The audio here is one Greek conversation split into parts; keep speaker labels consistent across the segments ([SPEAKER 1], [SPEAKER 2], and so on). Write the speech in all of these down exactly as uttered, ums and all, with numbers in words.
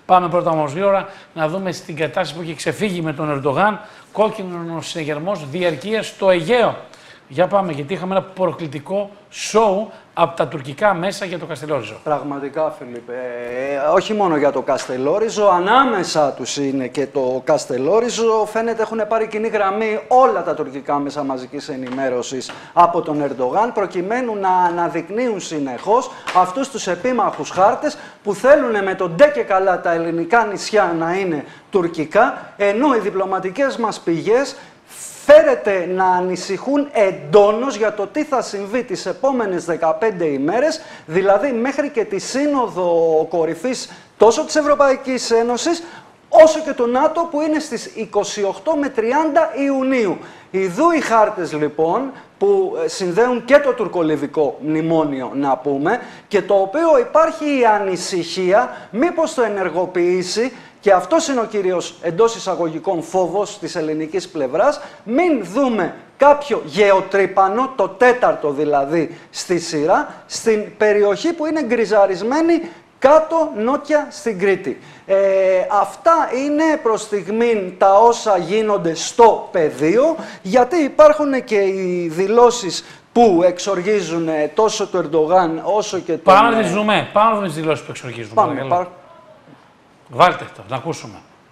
[SPEAKER 1] Πάμε πρώτα όμως γρήγορα να δούμε στην κατάσταση που έχει ξεφύγει με τον Ερντογάν. Κόκκινο συνεγερμός διαρκείας στο Αιγαίο. Για πάμε, γιατί είχαμε ένα προκλητικό σοου από τα τουρκικά μέσα για το Καστελόριζο.
[SPEAKER 2] Πραγματικά, Φίλιππε. Ε, όχι μόνο για το Καστελόριζο, ανάμεσα τους είναι και το Καστελόριζο. Φαίνεται έχουν πάρει κοινή γραμμή όλα τα τουρκικά μέσα μαζικής ενημέρωσης από τον Ερντογάν, προκειμένου να αναδεικνύουν συνεχώς αυτούς τους επίμαχους χάρτες που θέλουν με τον ντε και καλά τα ελληνικά νησιά να είναι τουρκικά, ενώ οι διπλωματικές μας πηγές φέρεται να ανησυχούν εντόνως για το τι θα συμβεί τις επόμενες δεκαπέντε ημέρες, δηλαδή μέχρι και τη σύνοδο κορυφής τόσο της Ευρωπαϊκής Ένωσης, όσο και του ΝΑΤΟ που είναι στις είκοσι οκτώ με τριάντα Ιουνίου. Ιδού οι χάρτες λοιπόν που συνδέουν και το τουρκολιβικό μνημόνιο να πούμε, και το οποίο υπάρχει η ανησυχία μήπως το ενεργοποιήσει. Και αυτός είναι ο κύριος εντός εισαγωγικών φόβος της ελληνικής πλευράς, μην δούμε κάποιο γεωτρύπανο, το τέταρτο δηλαδή στη σειρά, στην περιοχή που είναι γκριζαρισμένη κάτω νότια στην Κρήτη. Ε, αυτά είναι προς στιγμή τα όσα γίνονται στο πεδίο, γιατί υπάρχουν και οι δηλώσεις που εξοργίζουν τόσο του Ερντογάν όσο και του...
[SPEAKER 1] Πάμε να τις δούμε, πάμε να δούμε τις δηλώσεις που εξοργίζουν.
[SPEAKER 2] Πάμε, πάμε.
[SPEAKER 1] Βάλτε το, να ακούσουμε.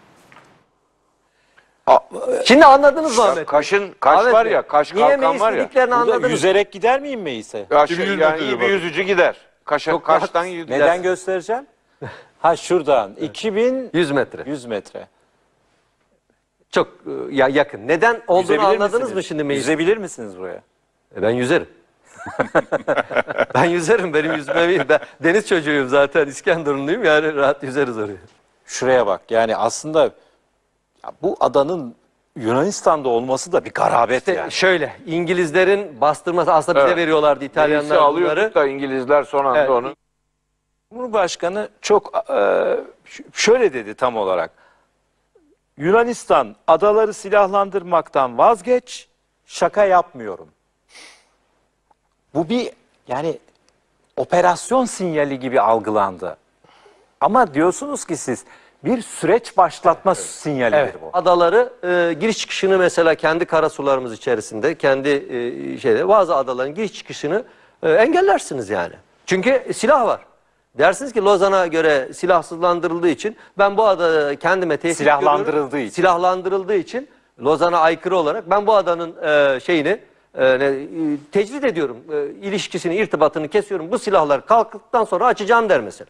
[SPEAKER 3] Şimdi anladınız mı Ahmet?
[SPEAKER 4] Kaşın, kaş
[SPEAKER 3] Ahmet
[SPEAKER 4] var
[SPEAKER 3] Bey,
[SPEAKER 4] ya, kaş
[SPEAKER 3] niye
[SPEAKER 4] kalkan
[SPEAKER 3] Meis
[SPEAKER 4] var ya.
[SPEAKER 3] dediklerini anladınız.
[SPEAKER 5] Yüzerek gider miyim Meis'e?
[SPEAKER 4] Kaş, yani iyi bir yüzücü gider. Kaşa, kaştan gider.
[SPEAKER 5] Neden göstereceğim? Ha şuradan. iki bin
[SPEAKER 3] yüz metre.
[SPEAKER 5] yüz metre.
[SPEAKER 3] Çok ya yakın. Neden olduğunu
[SPEAKER 5] Yüzebilir
[SPEAKER 3] anladınız
[SPEAKER 5] misiniz?
[SPEAKER 3] mı şimdi Meis?
[SPEAKER 5] Yüzebilir misiniz buraya?
[SPEAKER 3] E, Ben yüzerim. Ben yüzerim. Benim yüzmem iyi. Ben deniz çocuğuyum zaten. İskenderunluyum. Yani rahat yüzeriz oraya.
[SPEAKER 5] Şuraya bak. Yani aslında ya bu adanın Yunanistan'da olması da bir garabet
[SPEAKER 3] İşte
[SPEAKER 5] yani.
[SPEAKER 3] şöyle, İngilizlerin bastırması aslında bize
[SPEAKER 4] Evet.
[SPEAKER 3] veriyorlardı İtalyanlar
[SPEAKER 4] Neyse alıyorduk
[SPEAKER 3] bunları.
[SPEAKER 4] da İngilizler son anda
[SPEAKER 3] Evet.
[SPEAKER 4] onu.
[SPEAKER 5] Cumhurbaşkanı çok e, ş- şöyle dedi tam olarak. Yunanistan adaları silahlandırmaktan vazgeç, şaka yapmıyorum. Bu bir yani operasyon sinyali gibi algılandı. Ama diyorsunuz ki siz bir süreç başlatma sinyalidir
[SPEAKER 3] Evet.
[SPEAKER 5] bu.
[SPEAKER 3] Adaları e, giriş çıkışını mesela kendi karasularımız içerisinde, kendi e, şeyde bazı adaların giriş çıkışını e, engellersiniz yani. Çünkü silah var. Dersiniz ki Lozan'a göre silahsızlandırıldığı için ben bu adada kendime tehdit
[SPEAKER 5] Silahlandırıldığı
[SPEAKER 3] görüyorum.
[SPEAKER 5] için.
[SPEAKER 3] Silahlandırıldığı için Lozan'a aykırı olarak ben bu adanın e, şeyini e, ne, e, tecrid ediyorum. E, ilişkisini, irtibatını kesiyorum. Bu silahlar kalktıktan sonra açacağım der mesela.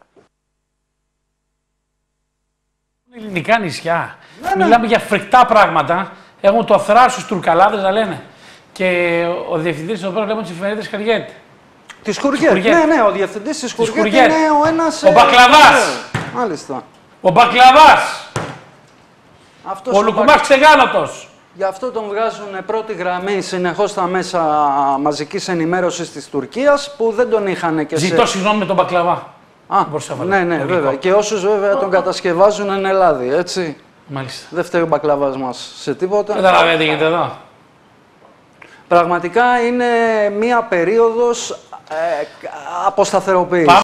[SPEAKER 1] Ελληνικά νησιά. Μιλάμε για φρικτά πράγματα. Έχουν το θράσος στους τουρκαλάδες να λένε. Και ο διευθυντής εδώ πέρα βλέπουμε τις εφημερίδες χαριέται.
[SPEAKER 2] Τη Σκουργέτ.
[SPEAKER 1] Σκουργέτ.
[SPEAKER 2] Ναι, ναι, ο διευθυντής της Σκουργέτ
[SPEAKER 1] Σκουργέτ.
[SPEAKER 2] είναι ο ένας...
[SPEAKER 1] Ο Μπακλαβάς.
[SPEAKER 2] Ναι, μάλιστα.
[SPEAKER 1] Ο Μπακλαβάς.
[SPEAKER 2] Αυτός
[SPEAKER 1] Ο
[SPEAKER 2] ο
[SPEAKER 1] Λουκουμάς Ξεγάλωτος.
[SPEAKER 2] Γι' αυτό τον βγάζουν πρώτη γραμμή συνεχώς στα μέσα μαζικής ενημέρωσης της Τουρκίας, που δεν τον είχαν και σε...
[SPEAKER 1] Ζητώ συγγνώμη με τον Μπακλαβά.
[SPEAKER 2] Α,
[SPEAKER 1] Μπορούσα να βάλω.
[SPEAKER 2] ναι, ναι,
[SPEAKER 1] Λογικό.
[SPEAKER 2] βέβαια. Και όσους βέβαια τον κατασκευάζουν είναι Ελλάδοι, έτσι.
[SPEAKER 1] Μάλιστα.
[SPEAKER 2] Δεν φταίει ο μπακλαβάς μας σε τίποτα.
[SPEAKER 1] Καταλαβαίνετε τι γίνεται εδώ.
[SPEAKER 2] Πραγματικά είναι μία περίοδος ε, αποσταθεροποίησης.